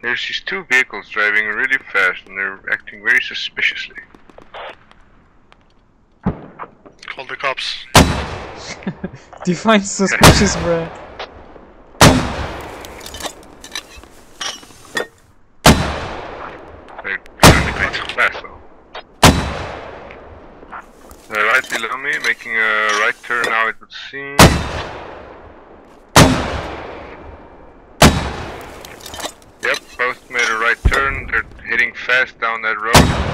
There's these two vehicles driving really fast and they're acting very suspiciously. Call the cops. Define suspicious, bruh. They're driving quite so fast though. They're right below me, making a right turn now it would seem. Yep, both made a right turn. They're heading fast down that road.